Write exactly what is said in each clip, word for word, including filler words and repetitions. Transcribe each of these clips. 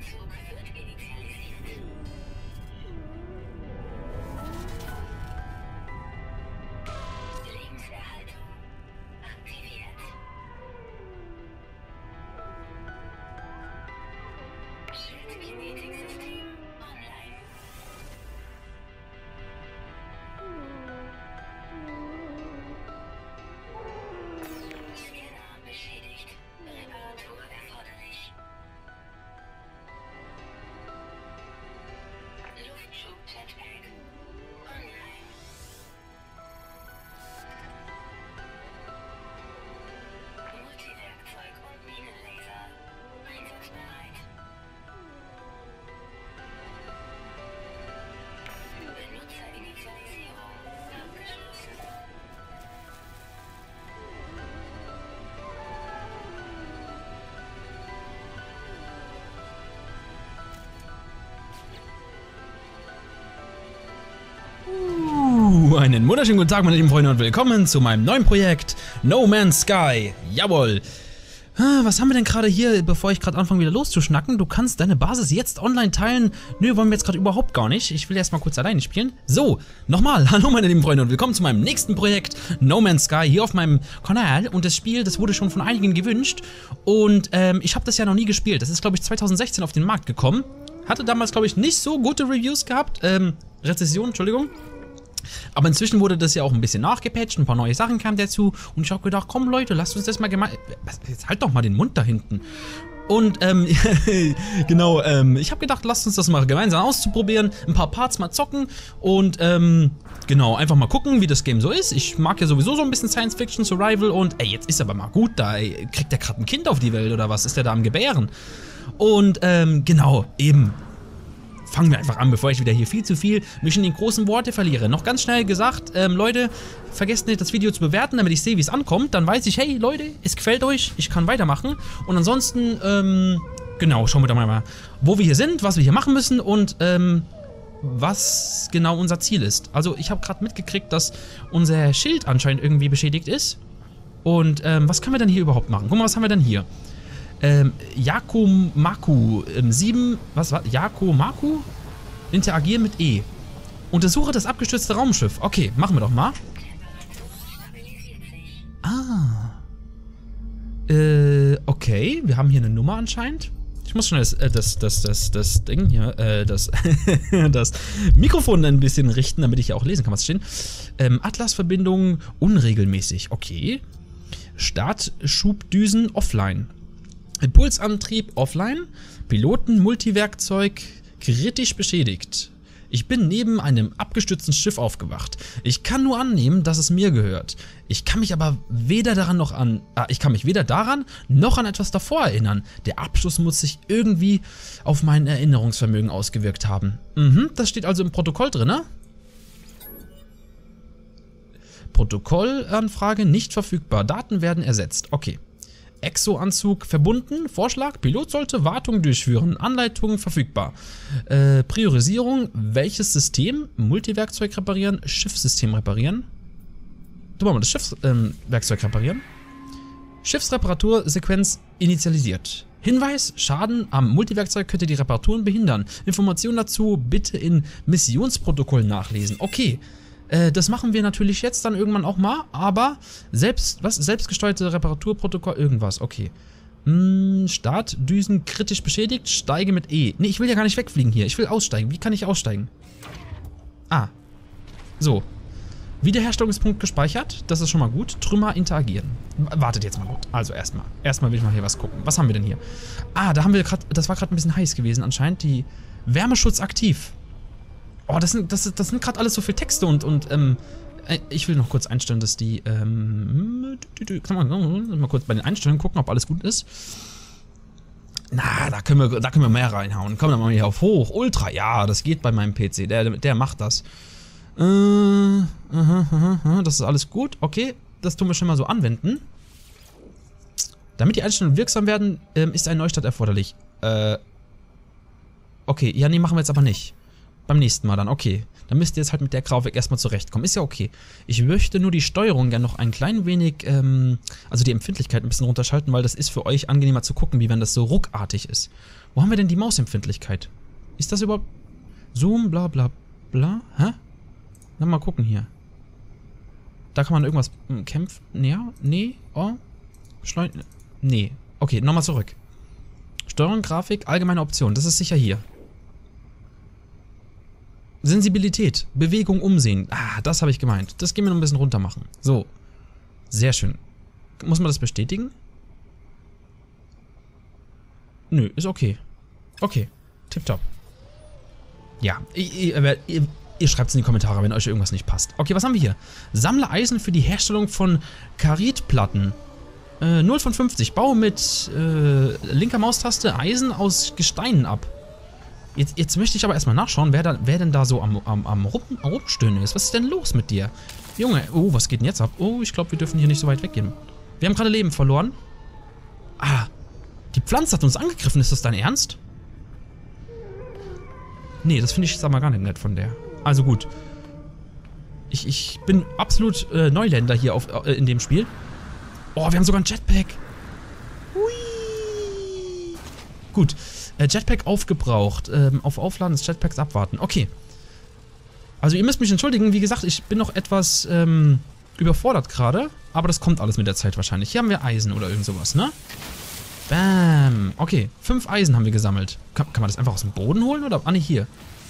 Einen wunderschönen guten Tag, meine lieben Freunde, und willkommen zu meinem neuen Projekt No Man's Sky. Jawohl. Was haben wir denn gerade hier, bevor ich gerade anfange wieder loszuschnacken? Du kannst deine Basis jetzt online teilen. Nö, wollen wir jetzt gerade überhaupt gar nicht. Ich will erst mal kurz alleine spielen. So, nochmal, hallo meine lieben Freunde und willkommen zu meinem nächsten Projekt No Man's Sky hier auf meinem Kanal. Und das Spiel, das wurde schon von einigen gewünscht. Und ähm, ich habe das ja noch nie gespielt. Das ist, glaube ich, zweitausendsechzehn auf den Markt gekommen. Hatte damals, glaube ich, nicht so gute Reviews gehabt. Ähm, Rezession, Entschuldigung. Aber inzwischen wurde das ja auch ein bisschen nachgepatcht, ein paar neue Sachen kamen dazu und ich habe gedacht, komm Leute, lasst uns das mal gemeinsam... Jetzt halt doch mal den Mund da hinten. Und ähm, genau, ähm, ich habe gedacht, lasst uns das mal gemeinsam auszuprobieren, ein paar Parts mal zocken und ähm, genau, einfach mal gucken, wie das Game so ist. Ich mag ja sowieso so ein bisschen Science Fiction, Survival und ey, jetzt ist aber mal gut da, ey, kriegt der gerade ein Kind auf die Welt oder was, ist der da am Gebären? Und ähm, genau, eben... Fangen wir einfach an, bevor ich wieder hier viel zu viel mich in den großen Worte verliere. Noch ganz schnell gesagt, ähm, Leute, vergesst nicht, das Video zu bewerten, damit ich sehe, wie es ankommt. Dann weiß ich, hey Leute, es gefällt euch, ich kann weitermachen. Und ansonsten, ähm, genau, schauen wir doch mal, wo wir hier sind, was wir hier machen müssen und ähm, was genau unser Ziel ist. Also ich habe gerade mitgekriegt, dass unser Schild anscheinend irgendwie beschädigt ist. Und ähm, was können wir denn hier überhaupt machen? Guck mal, was haben wir denn hier? Ähm, Yakomaku ähm, sieben, was war? Yakomaku? Interagieren mit E. Untersuche das abgestürzte Raumschiff. Okay, machen wir doch mal. Ah. Äh, okay, wir haben hier eine Nummer anscheinend. Ich muss schon das, äh, das, das, das, das Ding hier, äh, das, das Mikrofon ein bisschen richten, damit ich ja auch lesen kann, was steht. Ähm, Atlas-Verbindung unregelmäßig. Okay. Startschubdüsen offline. Impulsantrieb offline, Piloten-Multiwerkzeug kritisch beschädigt. Ich bin neben einem abgestürzten Schiff aufgewacht. Ich kann nur annehmen, dass es mir gehört. Ich kann mich aber weder daran noch an, ah, ich kann mich weder daran noch an etwas davor erinnern. Der Abschluss muss sich irgendwie auf mein Erinnerungsvermögen ausgewirkt haben. Mhm, das steht also im Protokoll drin, ne? Protokollanfrage nicht verfügbar. Daten werden ersetzt. Okay. Exo-Anzug verbunden. Vorschlag, Pilot sollte Wartung durchführen. Anleitung verfügbar. Äh, Priorisierung, welches System? Multiwerkzeug reparieren, Schiffssystem reparieren. Du mach mal das Schiffswerkzeug ähm, reparieren. Schiffsreparatursequenz initialisiert. Hinweis, Schaden am Multiwerkzeug könnte die Reparaturen behindern. Informationen dazu bitte in Missionsprotokoll nachlesen. Okay. Das machen wir natürlich jetzt dann irgendwann auch mal, aber selbst, was? Selbstgesteuerte Reparaturprotokoll, irgendwas, okay. Hm, Startdüsen kritisch beschädigt, steige mit E. Ne, ich will ja gar nicht wegfliegen hier, ich will aussteigen. Wie kann ich aussteigen? Ah. So. Wiederherstellungspunkt gespeichert, das ist schon mal gut. Trümmer interagieren. Wartet jetzt mal gut. Also erstmal. Erstmal will ich mal hier was gucken. Was haben wir denn hier? Ah, da haben wir gerade, das war gerade ein bisschen heiß gewesen anscheinend. Die Wärmeschutz aktiv. Oh, das sind, das, das sind gerade alles so viele Texte und, und ähm, ich will noch kurz einstellen, dass die, ähm, kann man mal kurz bei den Einstellungen gucken, ob alles gut ist. Na, da können wir, da können wir mehr reinhauen. Komm, dann mal hier auf hoch, ultra, ja, das geht bei meinem P C, der, der macht das. Äh, aha, aha, aha, das ist alles gut, okay, das tun wir schon mal so anwenden. Damit die Einstellungen wirksam werden, ähm, ist ein Neustart erforderlich. Äh, okay, ja, nee, machen wir jetzt aber nicht. Beim nächsten Mal dann, okay. Dann müsst ihr jetzt halt mit der Grafik erstmal zurechtkommen. Ist ja okay. Ich möchte nur die Steuerung gerne noch ein klein wenig, ähm, also die Empfindlichkeit ein bisschen runterschalten, weil das ist für euch angenehmer zu gucken, wie wenn das so ruckartig ist. Wo haben wir denn die Mausempfindlichkeit? Ist das überhaupt... Zoom, bla bla bla? Hä? Na, mal gucken hier. Da kann man irgendwas hm, kämpfen. Ja? Nee? Oh? Schleun... Nee. Okay, nochmal zurück. Steuerung, Grafik, allgemeine Optionen. Das ist sicher hier. Sensibilität, Bewegung, Umsehen. Ah, das habe ich gemeint. Das gehen wir noch ein bisschen runter machen. So. Sehr schön. Muss man das bestätigen? Nö, ist okay. Okay. Tipptopp. Ja, ihr, ihr, ihr, ihr schreibt es in die Kommentare, wenn euch irgendwas nicht passt. Okay, was haben wir hier? Sammle Eisen für die Herstellung von Karitplatten. Äh, null von fünfzig. Baue mit äh, linker Maustaste Eisen aus Gesteinen ab. Jetzt, jetzt möchte ich aber erstmal nachschauen, wer, da, wer denn da so am, am, am Rum, Rumstöhnen ist. Was ist denn los mit dir? Junge, oh, was geht denn jetzt ab? Oh, ich glaube, wir dürfen hier nicht so weit weggehen. Wir haben gerade Leben verloren. Ah, die Pflanze hat uns angegriffen. Ist das dein Ernst? Nee, das finde ich jetzt aber gar nicht nett von der. Also gut. Ich, ich bin absolut äh, Neuländer hier auf, äh, in dem Spiel. Oh, wir haben sogar ein Jetpack. Hui. Gut. Äh, Jetpack aufgebraucht. Ähm, auf Aufladen des Jetpacks abwarten. Okay. Also ihr müsst mich entschuldigen. Wie gesagt, ich bin noch etwas ähm, überfordert gerade. Aber das kommt alles mit der Zeit wahrscheinlich. Hier haben wir Eisen oder irgend sowas, ne? Bam. Okay. Fünf Eisen haben wir gesammelt. Kann, kann man das einfach aus dem Boden holen oder? Ah, ne, hier.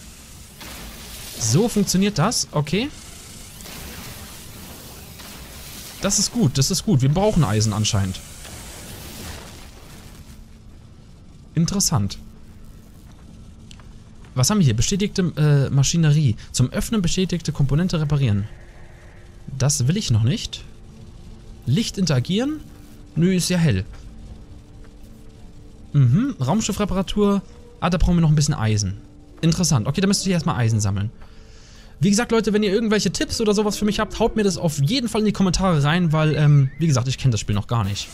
So funktioniert das. Okay. Das ist gut, das ist gut. Wir brauchen Eisen anscheinend. Interessant. Was haben wir hier? Bestätigte äh, Maschinerie. Zum Öffnen bestätigte Komponente reparieren. Das will ich noch nicht. Licht interagieren? Nö, ist ja hell. Mhm, Raumschiffreparatur. Ah, da brauchen wir noch ein bisschen Eisen. Interessant. Okay, da müsst ihr erstmal Eisen sammeln. Wie gesagt, Leute, wenn ihr irgendwelche Tipps oder sowas für mich habt, haut mir das auf jeden Fall in die Kommentare rein, weil, ähm, wie gesagt, ich kenne das Spiel noch gar nicht.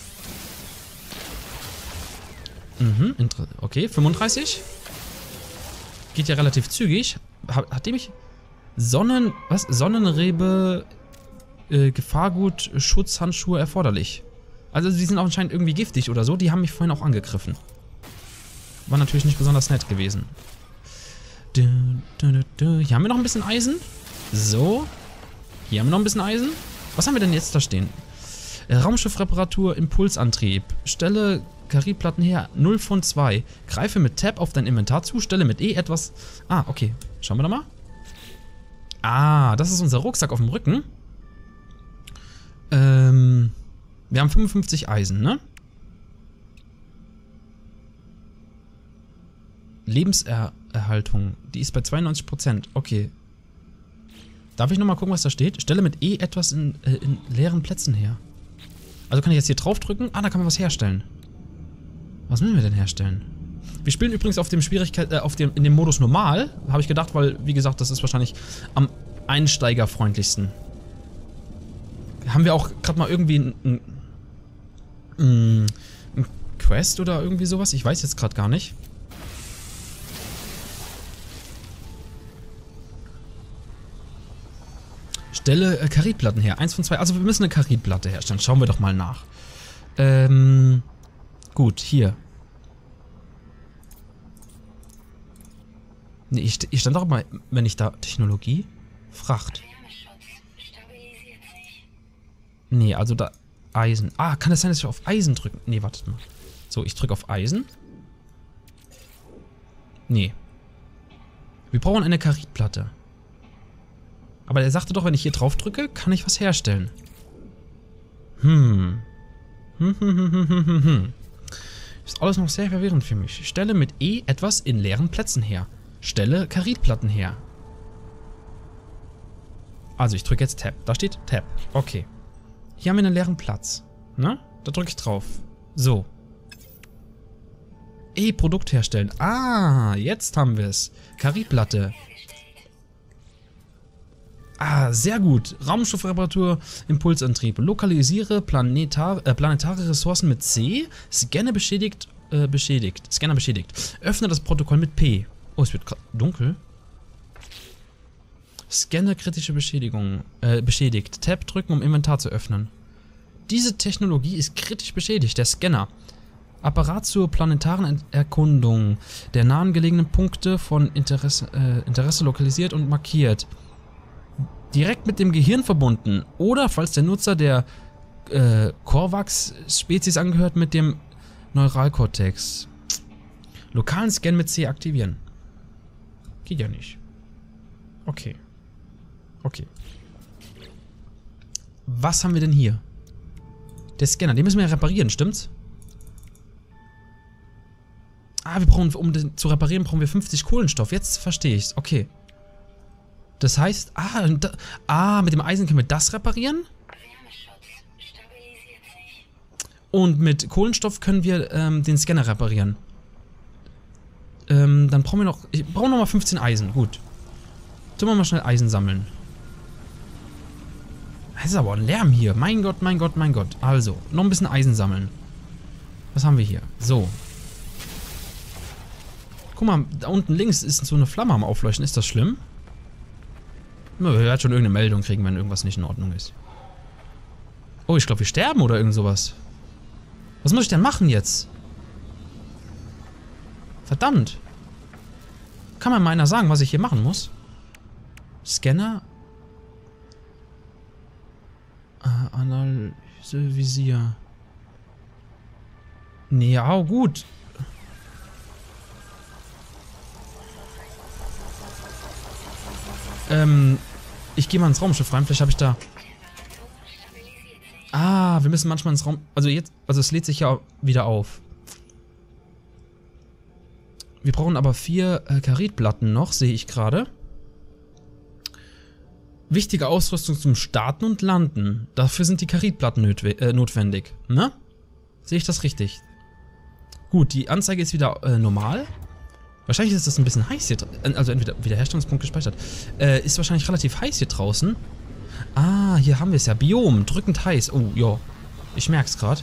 Mhm, okay, fünfunddreißig. Geht ja relativ zügig. Hat, hat die mich... Sonnen... Was? Sonnenrebe... Äh, Gefahrgut, Schutzhandschuhe erforderlich. Also, die sind auch anscheinend irgendwie giftig oder so. Die haben mich vorhin auch angegriffen. War natürlich nicht besonders nett gewesen. Hier haben wir noch ein bisschen Eisen. So. Hier haben wir noch ein bisschen Eisen. Was haben wir denn jetzt da stehen? Raumschiffreparatur, Impulsantrieb. Stelle Karitplatten her. null von zwei. Greife mit Tab auf dein Inventar zu. Stelle mit E etwas... Ah, okay. Schauen wir da mal. Ah, das ist unser Rucksack auf dem Rücken. Ähm... Wir haben fünfundfünfzig Eisen, ne? Lebenserhaltung. Die ist bei zweiundneunzig Prozent. Okay. Darf ich nochmal gucken, was da steht? Stelle mit E etwas in, äh, in leeren Plätzen her. Also kann ich jetzt hier drauf drücken? Ah, da kann man was herstellen. Was müssen wir denn herstellen? Wir spielen übrigens auf dem Schwierigkeit, äh, auf dem, in dem Modus normal. Habe ich gedacht, weil, wie gesagt, das ist wahrscheinlich am einsteigerfreundlichsten. Haben wir auch gerade mal irgendwie ein, ein, ein, ein Quest oder irgendwie sowas? Ich weiß jetzt gerade gar nicht. Stelle äh, Karitplatten her. Eins von zwei. Also wir müssen eine Karitplatte herstellen. Schauen wir doch mal nach. Ähm, gut, hier. Nee, ich, ich stand doch mal, wenn ich da... Technologie? Fracht. Nee, also da... Eisen. Ah, kann es sein, dass ich auf Eisen drücke? Nee, wartet mal. So, ich drücke auf Eisen. Nee. Wir brauchen eine Karitplatte. Aber er sagte doch, wenn ich hier drauf drücke, kann ich was herstellen. Hm. Hm, hm, hm, hm, hm, hm, hm. Ist alles noch sehr verwirrend für mich. Stelle mit E etwas in leeren Plätzen her. Stelle Karitplatten her. Also ich drücke jetzt Tab. Da steht Tab. Okay. Hier haben wir einen leeren Platz. Ne? Da drücke ich drauf. So. E, Produkt herstellen. Ah, jetzt haben wir es. Karitplatte. Ah, sehr gut. Raumschiffreparatur, Impulsantrieb. Lokalisiere planetar äh, planetare Ressourcen mit C. Scanne beschädigt. Äh, beschädigt. Scanner beschädigt. Öffne das Protokoll mit P. Oh, es wird dunkel. Scanne kritische Beschädigung. Äh, beschädigt. Tab drücken, um Inventar zu öffnen. Diese Technologie ist kritisch beschädigt. Der Scanner. Apparat zur planetaren Erkundung der nahen gelegenen Punkte von Interesse, äh, Interesse lokalisiert und markiert. Direkt mit dem Gehirn verbunden. Oder, falls der Nutzer der äh, Korvax-Spezies angehört, mit dem Neuralkortex. Lokalen Scan mit C aktivieren. Geht ja nicht. Okay. Okay. Was haben wir denn hier? Der Scanner, den müssen wir ja reparieren, stimmt's? Ah, wir brauchen, um den zu reparieren, brauchen wir fünfzig Kohlenstoff. Jetzt verstehe ich's. Okay. Das heißt, ah, da, ah, mit dem Eisen können wir das reparieren. Und mit Kohlenstoff können wir ähm, den Scanner reparieren. Ähm, dann brauchen wir noch, ich brauche noch mal fünfzehn Eisen. Gut. Tun wir mal schnell Eisen sammeln. Das ist aber ein Lärm hier. Mein Gott, mein Gott, mein Gott. Also, noch ein bisschen Eisen sammeln. Was haben wir hier? So. Guck mal, da unten links ist so eine Flamme am Aufleuchten. Ist das schlimm? Na, wir werden schon irgendeine Meldung kriegen, wenn irgendwas nicht in Ordnung ist. Oh, ich glaube, wir sterben oder irgend sowas. Was muss ich denn machen jetzt? Verdammt. Kann mir mal einer sagen, was ich hier machen muss? Scanner? Äh, Analyse, Visier. Nee, ja, gut. Ähm, ich gehe mal ins Raumschiff rein. Vielleicht habe ich da... Ah, wir müssen manchmal ins Raum... Also jetzt... Also es lädt sich ja wieder auf. Wir brauchen aber vier äh, Karitplatten noch, sehe ich gerade. Wichtige Ausrüstung zum Starten und Landen. Dafür sind die Karitplatten äh, notwendig. Ne? Sehe ich das richtig? Gut, die Anzeige ist wieder äh, normal. Wahrscheinlich ist das ein bisschen heiß hier draußen. Also entweder Wiederherstellungspunkt gespeichert. Äh, ist wahrscheinlich relativ heiß hier draußen. Ah, hier haben wir es ja. Biom, drückend heiß. Oh, ja. Ich merk's gerade.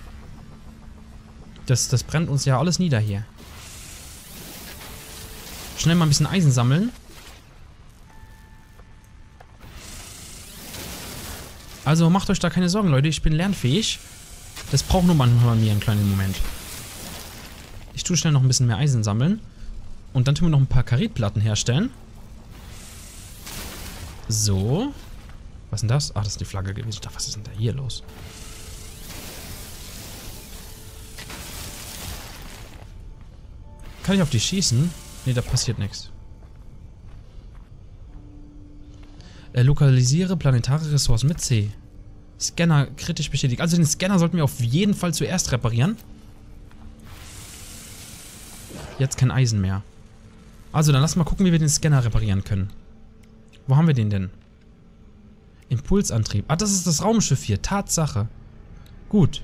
Das, das brennt uns ja alles nieder hier. Schnell mal ein bisschen Eisen sammeln. Also macht euch da keine Sorgen, Leute. Ich bin lernfähig. Das braucht nur manchmal bei mir einen kleinen Moment. Ich tue schnell noch ein bisschen mehr Eisen sammeln. Und dann tun wir noch ein paar Karitplatten herstellen. So. Was ist denn das? Ah, das ist die Flagge gewesen. Ich dachte, was ist denn da hier los? Kann ich auf die schießen? Ne, da passiert nichts. Äh, lokalisiere planetare Ressourcen mit C. Scanner kritisch beschädigt. Also den Scanner sollten wir auf jeden Fall zuerst reparieren. Jetzt kein Eisen mehr. Also dann lass mal gucken, wie wir den Scanner reparieren können. Wo haben wir den denn? Impulsantrieb. Ah, das ist das Raumschiff hier. Tatsache. Gut.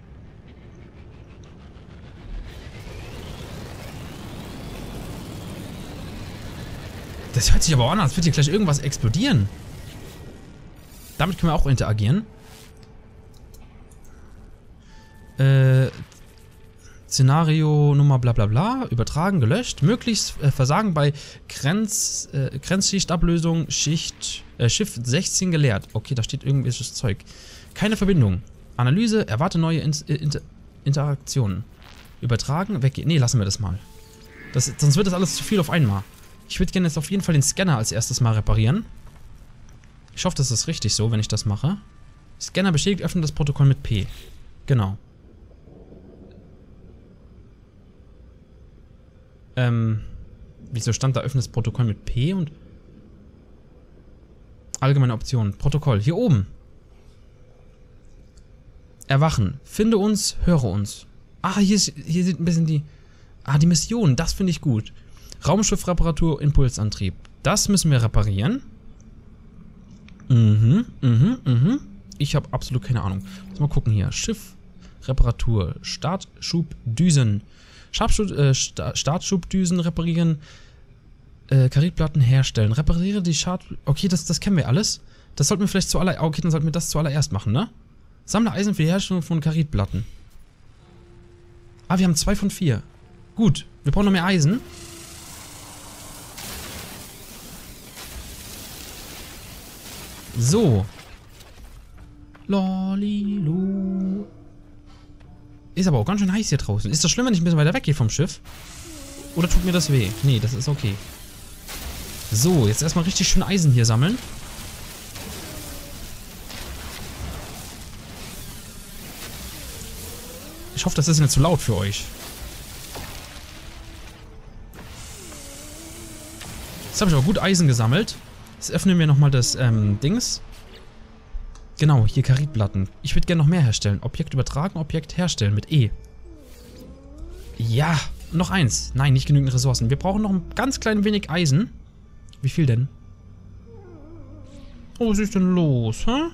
Das hört sich aber auch an, als würde hier gleich irgendwas explodieren. Damit können wir auch interagieren. Äh... Szenario Nummer bla bla bla, übertragen, gelöscht. Möglichst äh, Versagen bei Grenz, äh, Grenzschichtablösung, Schicht, äh, Shift sechzehn geleert. Okay, da steht irgendwelches Zeug. Keine Verbindung. Analyse, erwarte neue in Inter Interaktionen. Übertragen, weggehen. Nee, lassen wir das mal. Das, sonst wird das alles zu viel auf einmal. Ich würde gerne jetzt auf jeden Fall den Scanner als erstes mal reparieren. Ich hoffe, das ist richtig so, wenn ich das mache. Scanner beschädigt, öffnet das Protokoll mit P. Genau. Ähm, wieso stand da öffnet das Protokoll mit P und... Allgemeine Optionen. Protokoll. Hier oben. Erwachen. Finde uns, höre uns. Ah, hier, ist, hier sind ein bisschen die... Ah, die Mission. Das finde ich gut. Raumschiffreparatur, Impulsantrieb. Das müssen wir reparieren. Mhm, mhm, mhm. Ich habe absolut keine Ahnung. Lass mal gucken hier. Schiff, Reparatur, Startschubdüsen. Scharfschub, äh, Startschubdüsen reparieren. Äh, Karitplatten herstellen. Repariere die Schad... Okay, das, das kennen wir alles. Das sollten wir vielleicht zuallererst... Okay, dann sollten wir das zuallererst machen, ne? Sammle Eisen für die Herstellung von Karitplatten. Ah, wir haben zwei von vier. Gut, wir brauchen noch mehr Eisen. So. Lolilu. Ist aber auch ganz schön heiß hier draußen. Ist das schlimm, wenn ich ein bisschen weiter weggehe vom Schiff? Oder tut mir das weh? Nee, das ist okay. So, jetzt erstmal richtig schön Eisen hier sammeln. Ich hoffe, das ist nicht zu laut für euch. Jetzt habe ich aber gut Eisen gesammelt. Jetzt öffnen wir nochmal das ähm, Dings. Genau, hier Karitplatten. Ich würde gerne noch mehr herstellen. Objekt übertragen, Objekt herstellen mit E. Ja, noch eins. Nein, nicht genügend Ressourcen. Wir brauchen noch ein ganz klein wenig Eisen. Wie viel denn? Oh, was ist denn los, hä?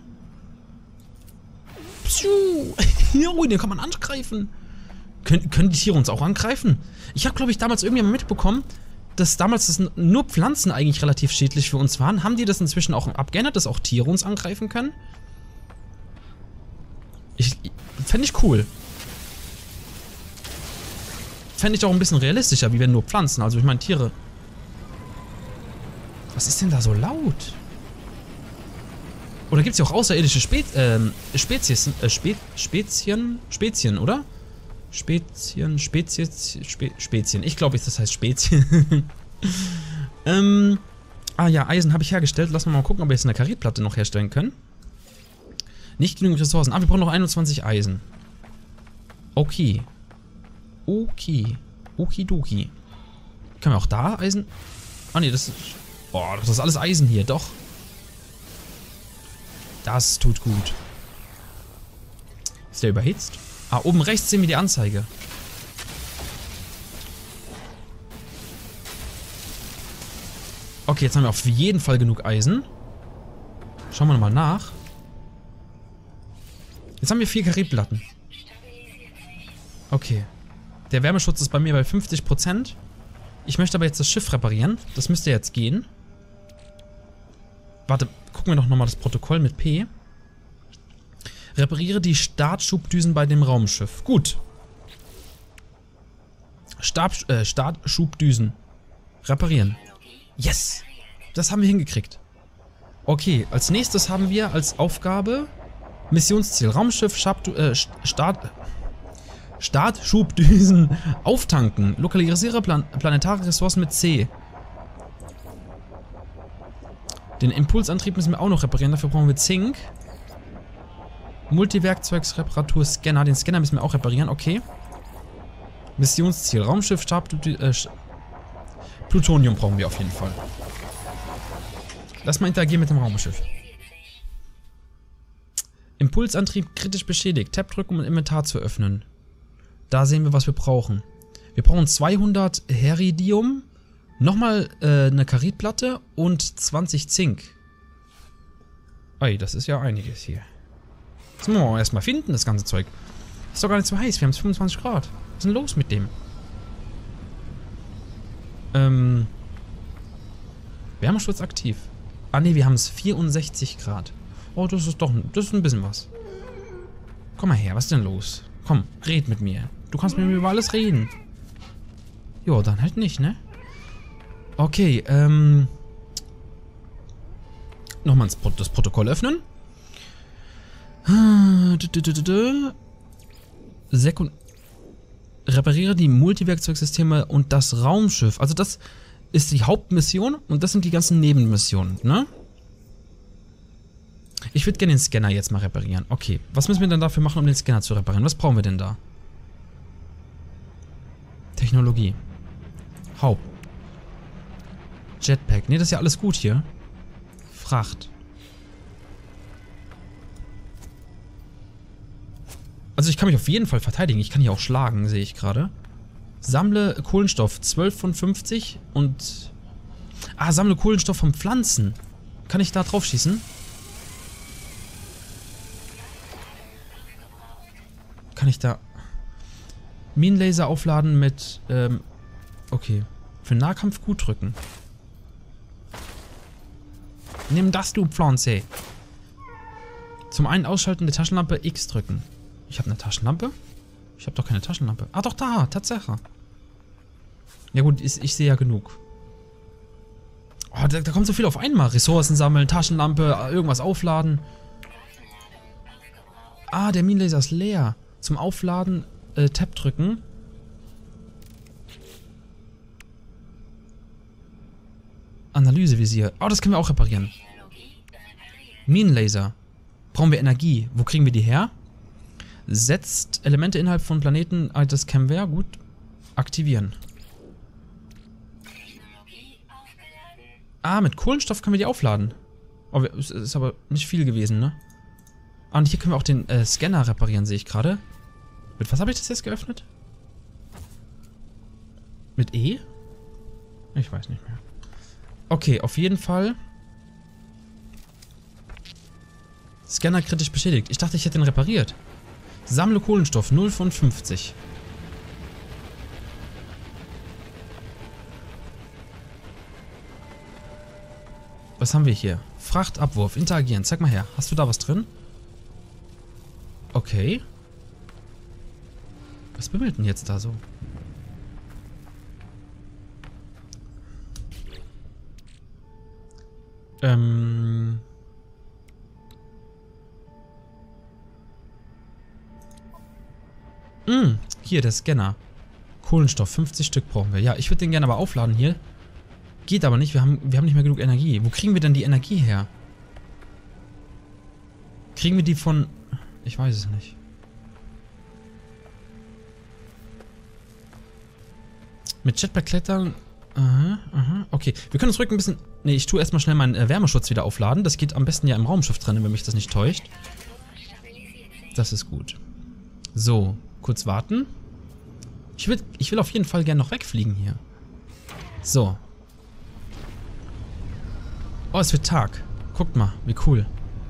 Pschuh. Jo, den kann man angreifen. Können, können die Tiere uns auch angreifen? Ich habe, glaube ich, damals irgendwie mal mitbekommen, dass damals das nur Pflanzen eigentlich relativ schädlich für uns waren. Haben die das inzwischen auch abgeändert, dass auch Tiere uns angreifen können? Ich, fände ich cool. Fände ich auch ein bisschen realistischer, wie wenn nur Pflanzen. Also ich meine Tiere. Was ist denn da so laut? Oder gibt es ja auch außerirdische Spe ähm, Spezies, äh, Spe Spezien? Spezien, oder? Spezien, Spezies, Spe Spezien. Ich glaube, das heißt Spezien. ähm, ah ja, Eisen habe ich hergestellt. Lass mal mal gucken, ob wir jetzt eine Karitplatte noch herstellen können. Nicht genügend Ressourcen. Ah, wir brauchen noch einundzwanzig Eisen. Okay. Okay. Okidoki. Können wir auch da Eisen... Ah ne, das ist... Boah, das ist alles Eisen hier, doch. Das tut gut. Ist der überhitzt? Ah, oben rechts sehen wir die Anzeige. Okay, jetzt haben wir auf jeden Fall genug Eisen. Schauen wir nochmal nach. Jetzt haben wir vier Karitplatten. Okay. Der Wärmeschutz ist bei mir bei fünfzig Prozent. Ich möchte aber jetzt das Schiff reparieren. Das müsste jetzt gehen. Warte, gucken wir doch nochmal das Protokoll mit P. Repariere die Startschubdüsen bei dem Raumschiff. Gut. Stab, äh, Startschubdüsen. Reparieren. Yes! Das haben wir hingekriegt. Okay, als nächstes haben wir als Aufgabe Missionsziel. Raumschiff, Schab, äh, Start... Startschubdüsen auftanken. Lokalisiere Plan planetare Ressourcen mit C. Den Impulsantrieb müssen wir auch noch reparieren. Dafür brauchen wir Zink. Multiwerkzeugsreparatur, Scanner. Den Scanner müssen wir auch reparieren. Okay. Missionsziel. Raumschiff, Stab... Äh, Plutonium brauchen wir auf jeden Fall. Lass mal interagieren mit dem Raumschiff. Impulsantrieb kritisch beschädigt. Tab drücken, um Inventar zu öffnen. Da sehen wir, was wir brauchen. Wir brauchen zweihundert Heridium, nochmal äh, eine Karitplatte und zwanzig Zink. Ey, das ist ja einiges hier. Das müssen wir auch erstmal finden, das ganze Zeug. Ist doch gar nicht so heiß, wir haben fünfundzwanzig Grad. Was ist denn los mit dem? Ähm. Wärmeschutz aktiv. Ah ne, wir haben es vierundsechzig Grad. Oh, das ist doch das ist ein bisschen was. Komm mal her, was ist denn los? Komm, red mit mir. Du kannst mit mir über alles reden. Jo, dann halt nicht, ne? Okay, ähm... nochmal das Protokoll öffnen. Sekund... Repariere die Multiwerkzeugsysteme und das Raumschiff. Also das ist die Hauptmission und das sind die ganzen Nebenmissionen, ne? Ich würde gerne den Scanner jetzt mal reparieren. Okay, was müssen wir denn dafür machen, um den Scanner zu reparieren? Was brauchen wir denn da? Technologie. Haupt. Jetpack. Ne, das ist ja alles gut hier. Fracht. Also ich kann mich auf jeden Fall verteidigen. Ich kann hier auch schlagen, sehe ich gerade. Sammle Kohlenstoff. zwölf von fünfzig und... Ah, sammle Kohlenstoff von Pflanzen. Kann ich da drauf schießen? Kann ich da... Minenlaser aufladen mit... Ähm, okay. Für Nahkampf gut drücken. Nimm das, du Pflanze. Zum einen ausschalten der Taschenlampe X drücken. Ich habe eine Taschenlampe? Ich habe doch keine Taschenlampe. Ah, doch, da. Tatsache. Ja gut, ich, ich sehe ja genug. Oh, da, da kommt so viel auf einmal. Ressourcen sammeln, Taschenlampe, irgendwas aufladen. Ah, der Minenlaser ist leer. Zum Aufladen äh, Tab drücken. Analysevisier. Oh, das können wir auch reparieren. Minenlaser. Brauchen wir Energie. Wo kriegen wir die her? Setzt Elemente innerhalb von Planeten. Ah, das kennen wir. Gut. Aktivieren. Ah, mit Kohlenstoff können wir die aufladen. Oh, es ist aber nicht viel gewesen, ne? Ah, und hier können wir auch den äh, Scanner reparieren, sehe ich gerade. Mit was habe ich das jetzt geöffnet? Mit E? Ich weiß nicht mehr. Okay, auf jeden Fall. Scanner kritisch beschädigt. Ich dachte, ich hätte ihn repariert. Sammle Kohlenstoff, null von fünfzig. Was haben wir hier? Frachtabwurf, interagieren. Zeig mal her. Hast du da was drin? Okay. Was bimmelt denn jetzt da so? Ähm... Mm, hier, der Scanner. Kohlenstoff, fünfzig Stück brauchen wir. Ja, ich würde den gerne aber aufladen hier. Geht aber nicht, wir haben, wir haben nicht mehr genug Energie. Wo kriegen wir denn die Energie her? Kriegen wir die von... Ich weiß es nicht. Mit Jetpack klettern... Aha, aha. Okay, wir können uns ruhig ein bisschen... Ne, ich tue erstmal schnell meinen äh, Wärmeschutz wieder aufladen. Das geht am besten ja im Raumschiff drin, wenn mich das nicht täuscht. Das ist gut. So, kurz warten. Ich will, ich will auf jeden Fall gerne noch wegfliegen hier. So. Oh, es wird Tag. Guckt mal, wie cool.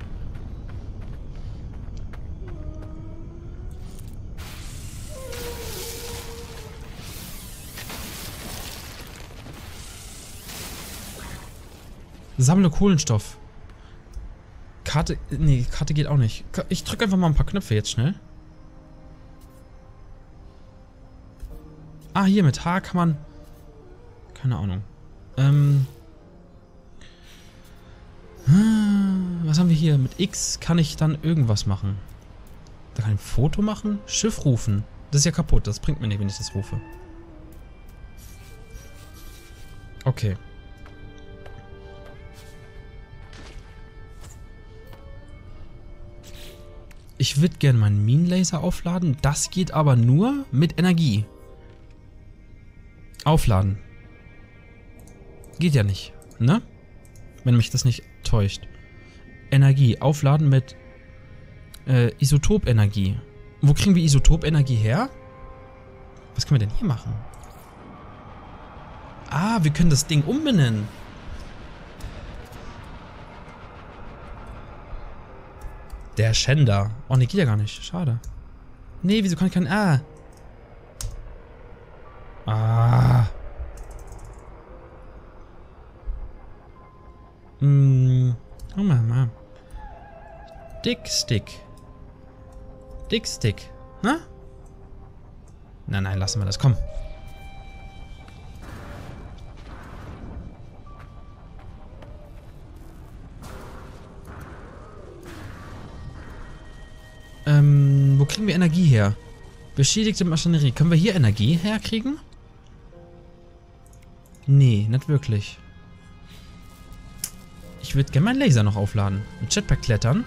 Sammle Kohlenstoff. Karte... Nee, Karte geht auch nicht. Ich drücke einfach mal ein paar Knöpfe jetzt schnell. Ah, hier mit H kann man... Keine Ahnung. Ähm... Was haben wir hier? Mit X kann ich dann irgendwas machen. Da kann ich ein Foto machen? Schiff rufen. Das ist ja kaputt. Das bringt mir nicht, wenn ich das rufe. Okay. Ich würde gerne meinen Minenlaser aufladen. Das geht aber nur mit Energie. Aufladen. Geht ja nicht, ne? Wenn mich das nicht täuscht. Energie. Aufladen mit äh, Isotopenergie. Wo kriegen wir Isotopenergie her? Was können wir denn hier machen? Ah, wir können das Ding umbenennen. Der Schänder. Oh, ne, geht ja gar nicht. Schade. Nee, wieso kann ich kein... Ah. Ah. Hm. Oh, Mama. Dickstick. Dickstick. Na? Nein, nein, lassen wir das. Komm. Ähm, wo kriegen wir Energie her? Beschädigte Maschinerie. Können wir hier Energie herkriegen? Nee, nicht wirklich. Ich würde gerne meinen Laser noch aufladen. Mit Jetpack klettern.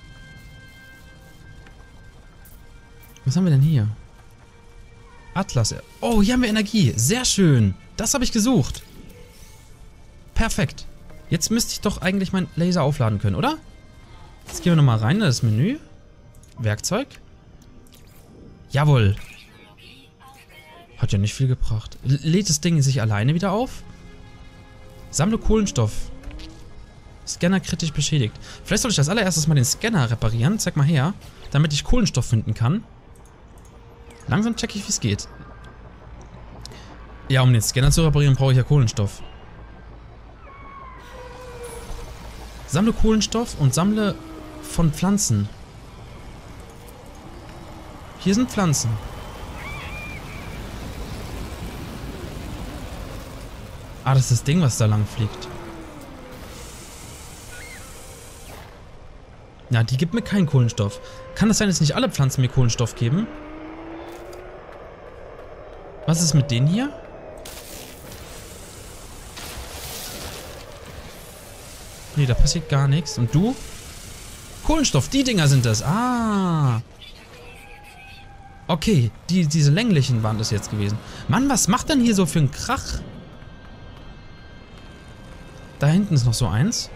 Was haben wir denn hier? Atlas. Oh, hier haben wir Energie. Sehr schön. Das habe ich gesucht. Perfekt. Jetzt müsste ich doch eigentlich meinen Laser aufladen können, oder? Jetzt gehen wir nochmal rein in das Menü. Werkzeug. Jawohl. Hat ja nicht viel gebracht. Lädt das Ding sich alleine wieder auf? Sammle Kohlenstoff. Scanner kritisch beschädigt. Vielleicht soll ich als allererstes mal den Scanner reparieren. Zeig mal her. Damit ich Kohlenstoff finden kann. Langsam check ich, wie es geht. Ja, um den Scanner zu reparieren, brauche ich ja Kohlenstoff. Sammle Kohlenstoff und sammle von Pflanzen. Hier sind Pflanzen. Ah, das ist das Ding, was da lang fliegt. Ja, die gibt mir keinen Kohlenstoff. Kann es sein, dass nicht alle Pflanzen mir Kohlenstoff geben? Was ist mit denen hier? Nee, da passiert gar nichts. Und du? Kohlenstoff, die Dinger sind das. Ah. Okay, die, diese länglichen waren das jetzt gewesen. Mann, was macht denn hier so für ein Krach? Da hinten ist noch so eins.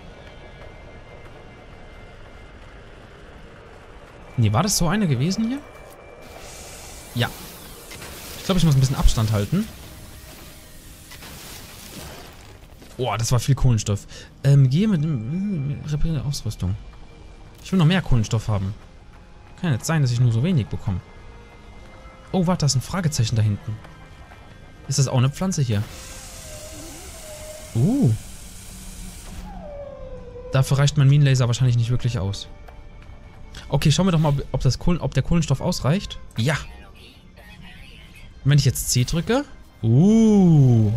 Nee, war das so eine gewesen hier? Ja. Ich glaube, ich muss ein bisschen Abstand halten. Boah, das war viel Kohlenstoff. Ähm, gehe mit dem... Reparierte Ausrüstung. Ich will noch mehr Kohlenstoff haben. Kann jetzt sein, dass ich nur so wenig bekomme. Oh, warte, da ist ein Fragezeichen da hinten. Ist das auch eine Pflanze hier? Uh. Dafür reicht mein Minenlaser wahrscheinlich nicht wirklich aus. Okay, schauen wir doch mal, ob, das Kohlen, ob der Kohlenstoff ausreicht. Ja. Und wenn ich jetzt C drücke. Uh.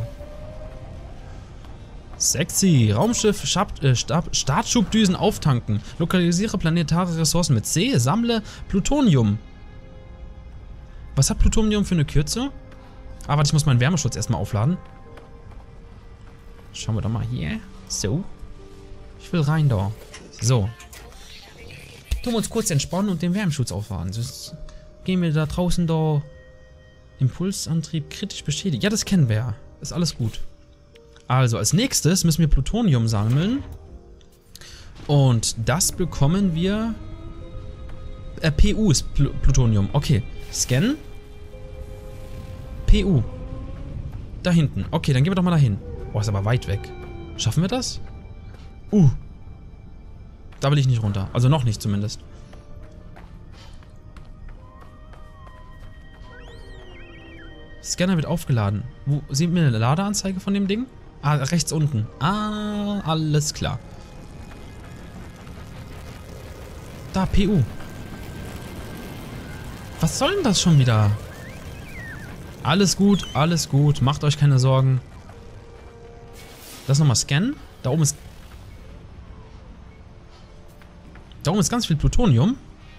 Sexy. Raumschiff, Schab, äh, Stab, Startschubdüsen auftanken. Lokalisiere planetare Ressourcen mit C. Sammle Plutonium. Was hat Plutonium für eine Kürze? Ah, warte, ich muss meinen Wärmeschutz erstmal aufladen. Schauen wir doch mal hier. So. Ich will rein da. So. Tun wir uns kurz entspannen und den Wärmeschutz aufladen. Sonst gehen wir da draußen da. Impulsantrieb kritisch beschädigt. Ja, das kennen wir ja. Ist alles gut. Also, als nächstes müssen wir Plutonium sammeln. Und das bekommen wir... Äh, P U ist Pl Plutonium. Okay. Scannen. P U. Da hinten. Okay, dann gehen wir doch mal dahin. Boah, ist aber weit weg. Schaffen wir das? Uh. Da will ich nicht runter. Also noch nicht zumindest. Scanner wird aufgeladen. Wo sehen wir eine Ladeanzeige von dem Ding? Ah, rechts unten. Ah, alles klar. Da, P U. Was soll denn das schon wieder? Alles gut, alles gut. Macht euch keine Sorgen. Das nochmal scannen. Da oben ist... Da oben ist ganz viel Plutonium.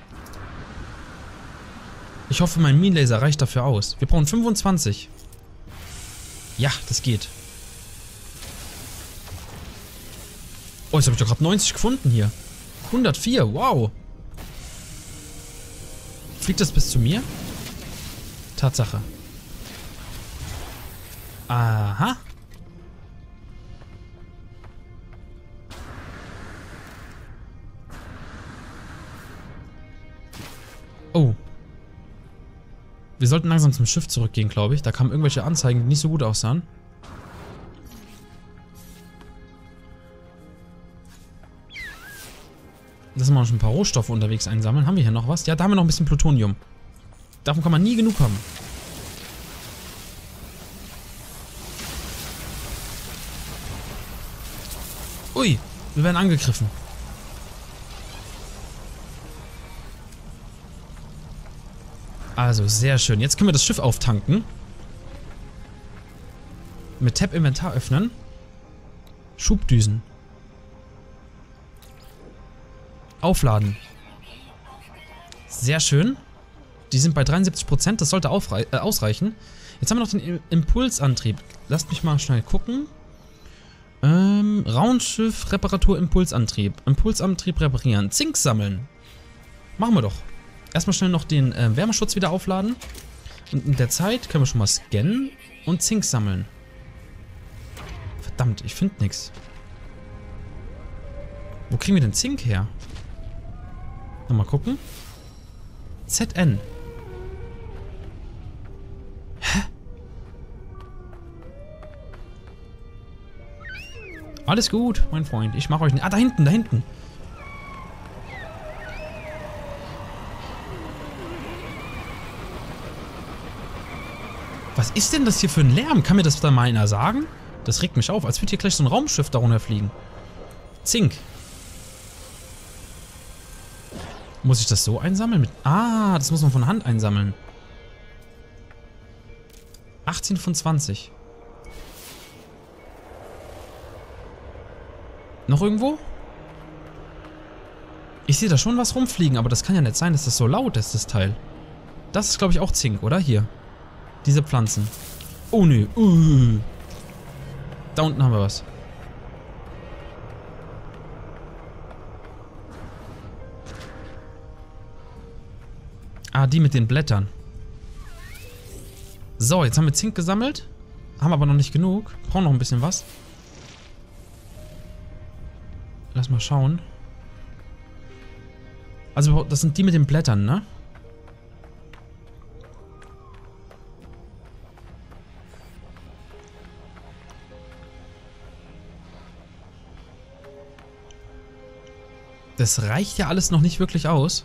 Ich hoffe, mein Minenlaser reicht dafür aus. Wir brauchen fünfundzwanzig. Ja, das geht. Oh, jetzt habe ich doch gerade neunzig gefunden hier. hundertvier, wow. Fliegt das bis zu mir? Tatsache. Aha. Oh. Wir sollten langsam zum Schiff zurückgehen, glaube ich. Da kamen irgendwelche Anzeigen, die nicht so gut aussahen. Da sind wir noch schon ein paar Rohstoffe unterwegs einsammeln. Haben wir hier noch was? Ja, da haben wir noch ein bisschen Plutonium. Davon kann man nie genug haben. Ui, wir werden angegriffen. Also, sehr schön. Jetzt können wir das Schiff auftanken. Mit Tab Inventar öffnen. Schubdüsen. Aufladen. Sehr schön. Die sind bei dreiundsiebzig Prozent. Das sollte aufrei äh, ausreichen. Jetzt haben wir noch den I Impulsantrieb. Lasst mich mal schnell gucken. Ähm, Raumschiff, Reparatur, Impulsantrieb. Impulsantrieb reparieren. Zink sammeln. Machen wir doch. Erstmal schnell noch den äh, Wärmeschutz wieder aufladen. Und in der Zeit können wir schon mal scannen und Zink sammeln. Verdammt, ich finde nichts. Wo kriegen wir denn Zink her? Nochmal gucken. Z N. Hä? Alles gut, mein Freund. Ich mache euch nicht. Ah, da hinten, da hinten. Was ist denn das hier für ein Lärm? Kann mir das da mal einer sagen? Das regt mich auf, als würde hier gleich so ein Raumschiff da runterfliegen. Zink. Muss ich das so einsammeln? Mit ah, das muss man von Hand einsammeln. achtzehn von zwanzig. Noch irgendwo? Ich sehe da schon was rumfliegen, aber das kann ja nicht sein, dass das so laut ist, das Teil. Das ist, glaube ich, auch Zink, oder? Hier. Diese Pflanzen. Oh nö. Uh. Da unten haben wir was. Ah, die mit den Blättern. So, jetzt haben wir Zink gesammelt. Haben aber noch nicht genug. Brauchen noch ein bisschen was. Lass mal schauen. Also, das sind die mit den Blättern, ne? Das reicht ja alles noch nicht wirklich aus.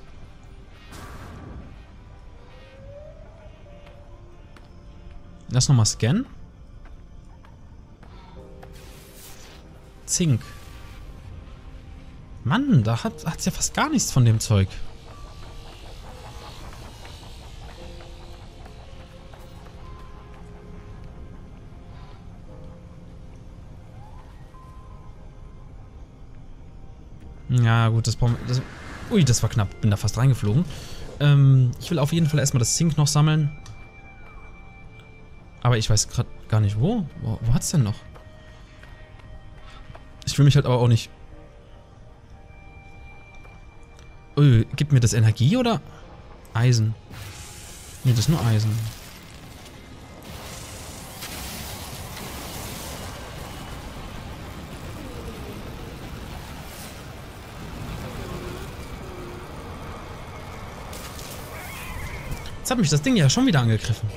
Lass nochmal scannen. Zink. Mann, da hat es ja fast gar nichts von dem Zeug. Ja, gut, das brauchen wir. Das, ui, das war knapp. Bin da fast reingeflogen. Ähm, ich will auf jeden Fall erstmal das Zink noch sammeln. Aber ich weiß gerade gar nicht, wo. Wo, wo hat's denn noch? Ich will mich halt aber auch nicht. Ui, gibt mir das Energie oder Eisen? Nee, das ist nur Eisen. Jetzt hat mich das Ding ja schon wieder angegriffen.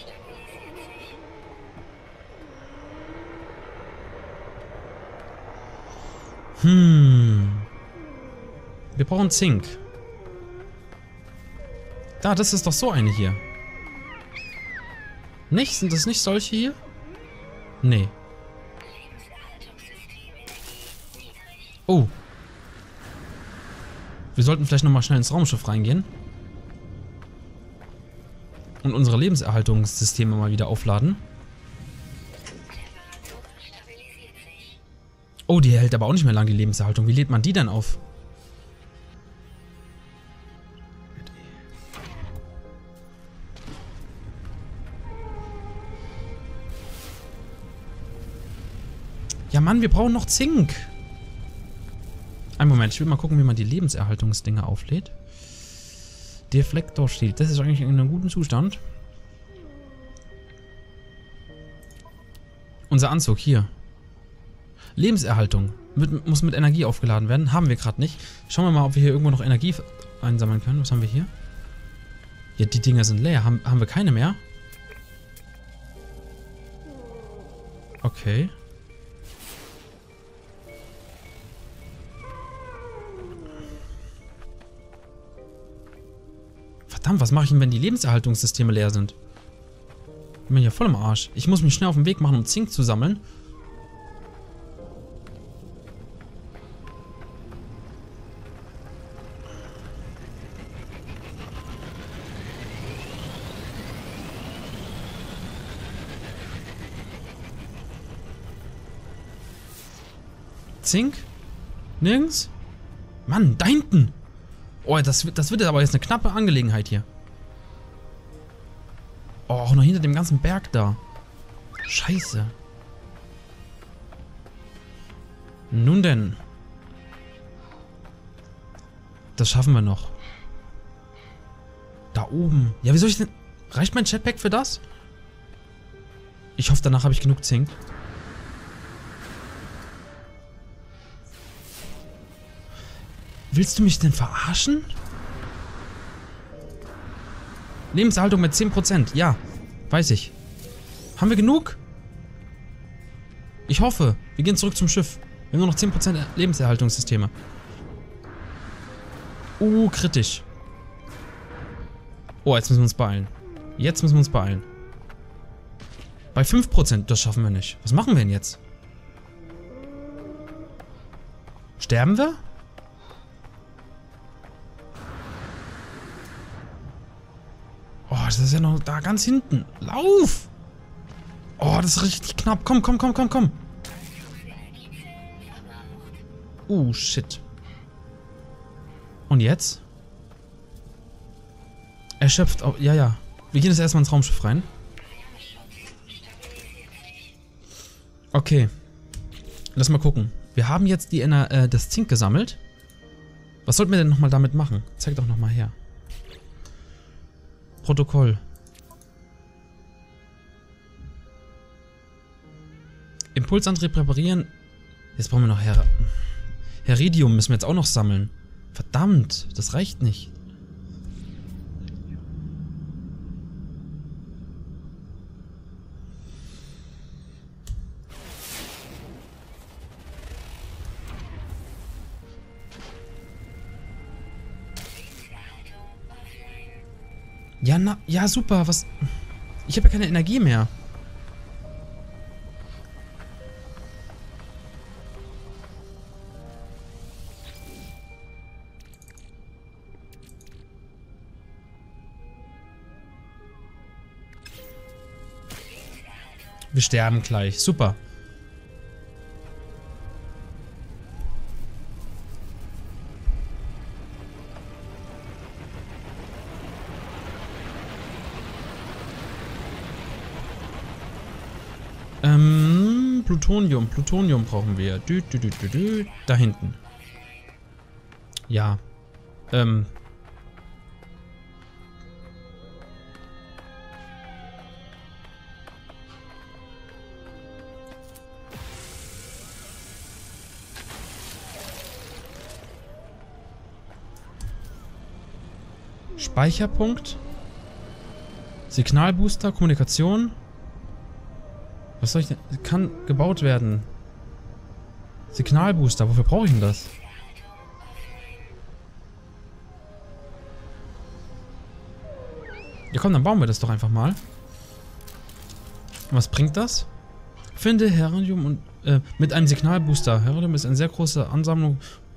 Hm. Wir brauchen Zink. Da, das ist doch so eine hier. Nicht? Sind das nicht solche hier? Nee. Oh. Wir sollten vielleicht nochmal schnell ins Raumschiff reingehen. Und unsere Lebenserhaltungssysteme mal wieder aufladen. Oh, die hält aber auch nicht mehr lang, die Lebenserhaltung. Wie lädt man die denn auf? Ja, Mann, wir brauchen noch Zink. Einen Moment, ich will mal gucken, wie man die Lebenserhaltungsdinger auflädt. Deflektor steht. Das ist eigentlich in einem guten Zustand. Unser Anzug hier. Lebenserhaltung. Mit, muss mit Energie aufgeladen werden. Haben wir gerade nicht. Schauen wir mal, ob wir hier irgendwo noch Energie einsammeln können. Was haben wir hier? Ja, die Dinger sind leer. Haben, haben wir keine mehr? Okay. Verdammt, was mache ich denn, wenn die Lebenserhaltungssysteme leer sind? Ich bin ja voll im Arsch. Ich muss mich schnell auf den Weg machen, um Zink zu sammeln. Zink? Nirgends? Mann, da hinten! Oh, das, das wird aber jetzt eine knappe Angelegenheit hier. Oh, auch noch hinter dem ganzen Berg da. Scheiße. Nun denn. Das schaffen wir noch. Da oben. Ja, wie soll ich denn... Reicht mein Jetpack für das? Ich hoffe, danach habe ich genug Zink. Willst du mich denn verarschen? Lebenserhaltung mit zehn Prozent. Ja, weiß ich. Haben wir genug? Ich hoffe. Wir gehen zurück zum Schiff. Wir haben nur noch zehn Prozent Lebenserhaltungssysteme. Uh, kritisch. Oh, jetzt müssen wir uns beeilen. Jetzt müssen wir uns beeilen. Bei fünf Prozent, das schaffen wir nicht. Was machen wir denn jetzt? Sterben wir? Oh, das ist ja noch da ganz hinten. Lauf! Oh, das ist richtig knapp. Komm, komm, komm, komm, komm. Uh, shit. Und jetzt? Erschöpft. Oh, ja, ja. Wir gehen jetzt erstmal ins Raumschiff rein. Okay. Lass mal gucken. Wir haben jetzt die Ener äh, das Zink gesammelt. Was sollten wir denn nochmal damit machen? Zeig doch nochmal her. Protokoll. Impulsantrieb reparieren. Jetzt brauchen wir noch Her Heridium. Müssen wir jetzt auch noch sammeln. Verdammt, das reicht nicht. Ja, na, ja, super. Was? Ich habe ja keine Energie mehr. Wir sterben gleich. Super. Ähm, Plutonium. Plutonium brauchen wir. Dü, dü, dü, dü, dü. Da hinten. Ja. Ähm. Speicherpunkt. Signalbooster, Kommunikation. Was soll ich denn? Kann gebaut werden. Signalbooster, wofür brauche ich denn das? Ja komm, dann bauen wir das doch einfach mal. Und was bringt das? Finde Heridium und äh, mit einem Signalbooster. Heridium ist eine sehr große Ansammlung.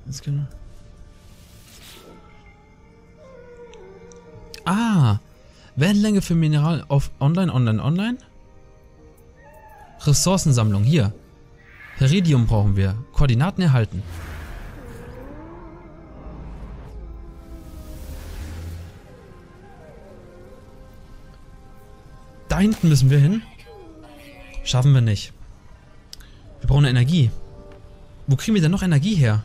Ah, Wellenlänge für Mineral auf Online, Online, Online. Ressourcensammlung, hier. Heridium brauchen wir. Koordinaten erhalten. Da hinten müssen wir hin. Schaffen wir nicht. Wir brauchen Energie. Wo kriegen wir denn noch Energie her?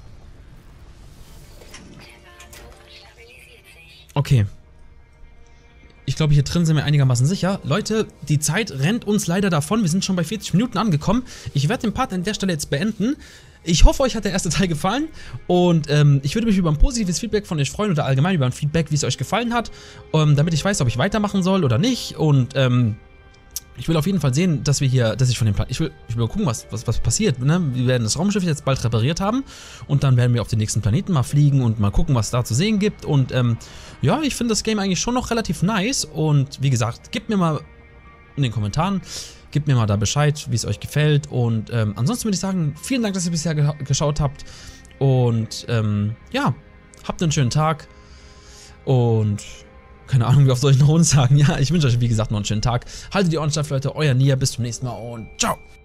Okay. Ich glaube, hier drin sind wir einigermaßen sicher. Leute, die Zeit rennt uns leider davon. Wir sind schon bei vierzig Minuten angekommen. Ich werde den Part an der Stelle jetzt beenden. Ich hoffe, euch hat der erste Teil gefallen. Und ähm, ich würde mich über ein positives Feedback von euch freuen oder allgemein über ein Feedback, wie es euch gefallen hat. Ähm, damit ich weiß, ob ich weitermachen soll oder nicht. Und ähm, ich will auf jeden Fall sehen, dass wir hier, dass ich von dem Plan, ich will, ich will gucken, was, was, was passiert. Ne? Wir werden das Raumschiff jetzt bald repariert haben und dann werden wir auf den nächsten Planeten mal fliegen und mal gucken, was da zu sehen gibt. Und ähm, ja, ich finde das Game eigentlich schon noch relativ nice. Und wie gesagt, gebt mir mal in den Kommentaren, gebt mir mal da Bescheid, wie es euch gefällt. Und ähm, ansonsten würde ich sagen, vielen Dank, dass ihr bisher ge geschaut habt. Und ähm, ja, habt einen schönen Tag und keine Ahnung, wie oft soll ich noch uns sagen. Ja, ich wünsche euch, wie gesagt, noch einen schönen Tag. Haltet die Ohren steif, Leute. Euer Nia. Bis zum nächsten Mal und ciao.